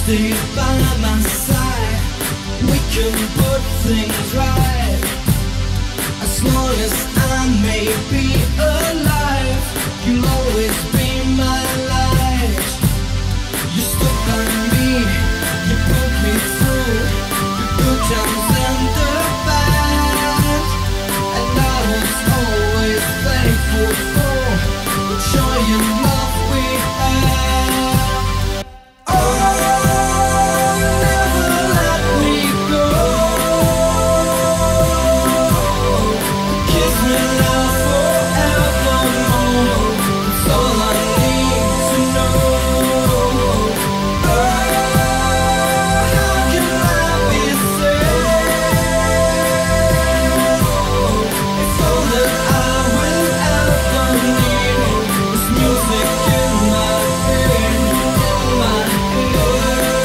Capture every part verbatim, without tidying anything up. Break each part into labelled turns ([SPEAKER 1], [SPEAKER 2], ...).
[SPEAKER 1] stay by my side. We can put things right. As long as I may be alive, you'll always be my light. You stood by me, you put me through the good times and the bad, and I was always thankful for the joy and love we had. Oh, never let me go. Kiss me now forevermore. It's all I need to know. Oh, how can I be saved? It's all that I will ever need. This music in my brain, in my head.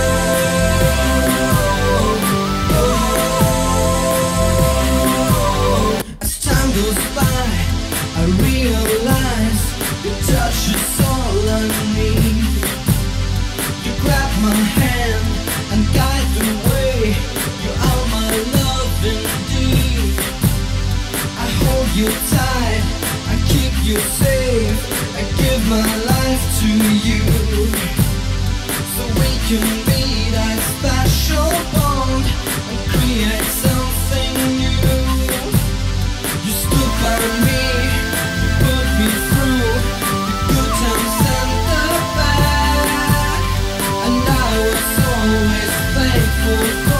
[SPEAKER 1] As time goes by, I realize your touch is all I need. You grab my hand and guide the way. You are my love indeed. I hold you tight, I keep you safe. I give my life to you, so we can be that special bond and create something new. You stood by me, you put me through the good times and the bad, and I was always thankful for